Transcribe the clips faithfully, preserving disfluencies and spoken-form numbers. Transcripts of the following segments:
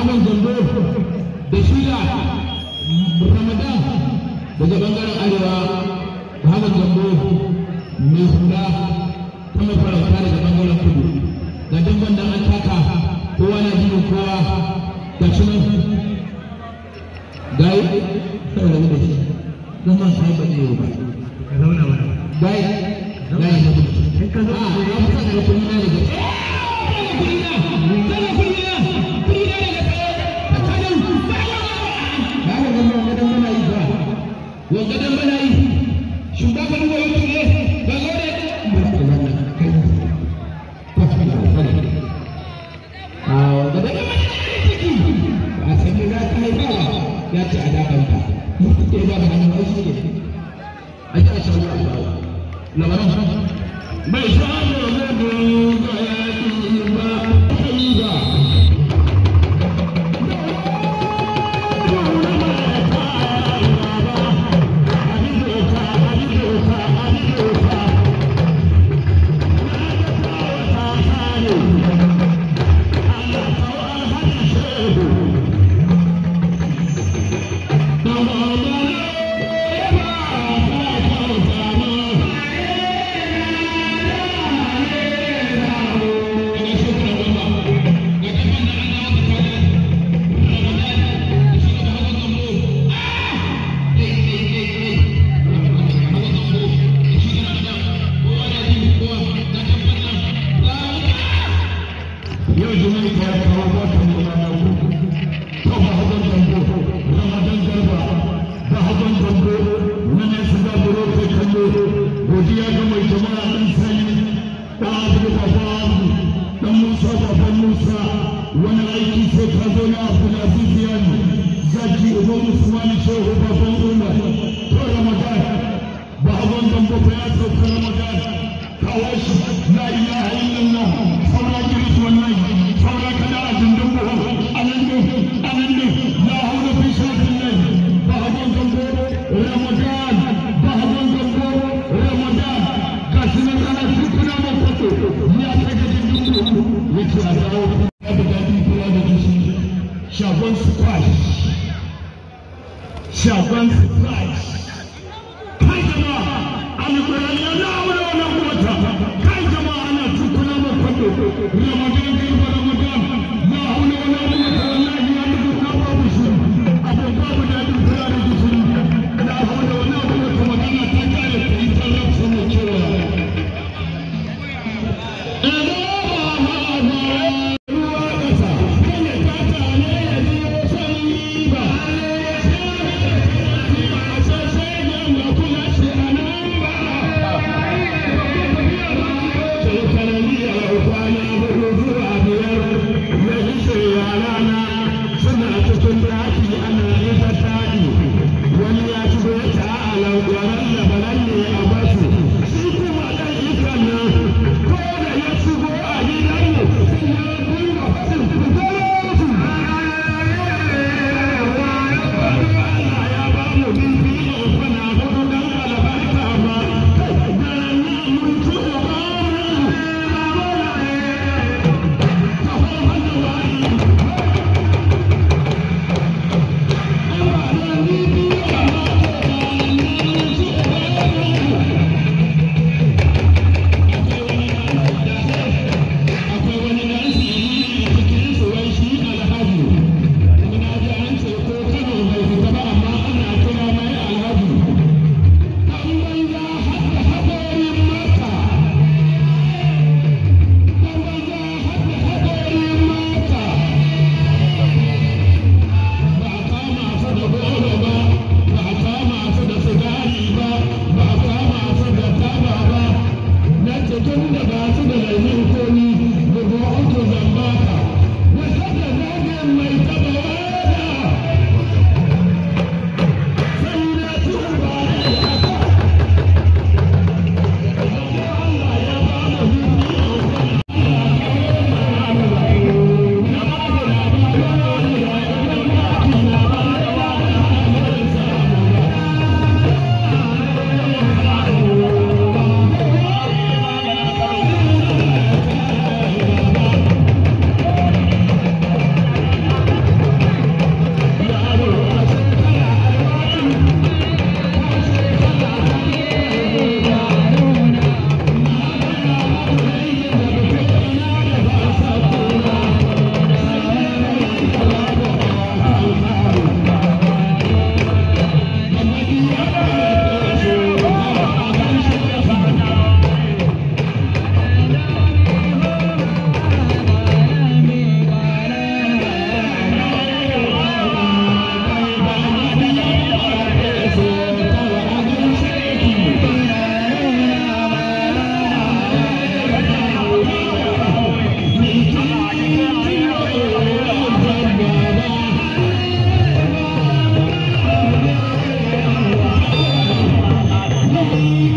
Ahmad Zambo da shida Ramadan daga bangaren arewa Ahmad Zambo mai hula ta mafarauta daga bangaren kudu ga dangon da an taka kowa na jini kowa ga shi nan gai saboda da shi zama sai ba zai yi ba ka zauna ba gai gai na gudu in ka zo a ya fi daga kudi na daga kudi na daga kudi na kudi na daga tsakanin ba ga gamba ga dan bana yi ba wanda dan bana yi shugaba ruwa yake ne ga gore a wanda dan a sanya za ka haifa ya ce a dakanta mutu ke ba da hannun wasu ne a ji a shawo a shawo lamarin bai shawo na doga ya ɗi ba kai ba Shagon squash, Shagon squash. Kai jama'a, ana koyar da lawa da wannan mota. Kai jama'a ana tukuna ma kwado. Ramadan garba Ramadan, la haula wala quwwata wallahi ya dubu na babu shi. Abu babu da dubu da dubu. La haula wala quwwata magana ta kare ta yi sallar sama cewa. Thank you.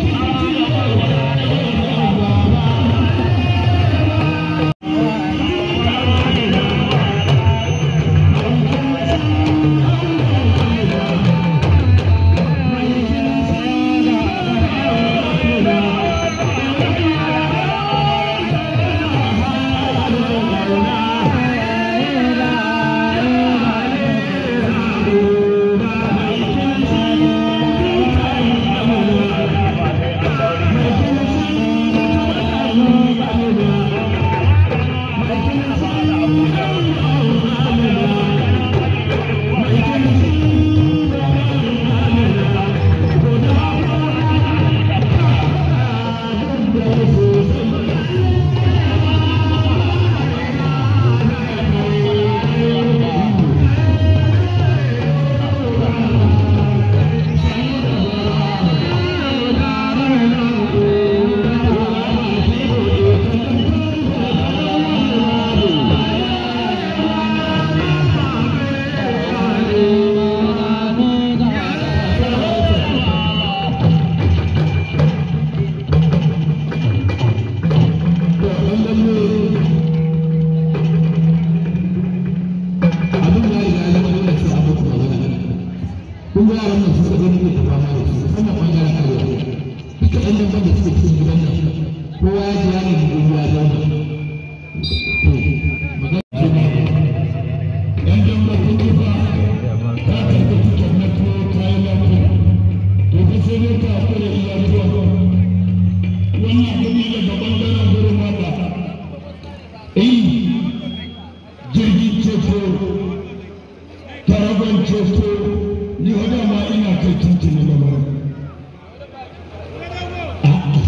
Ni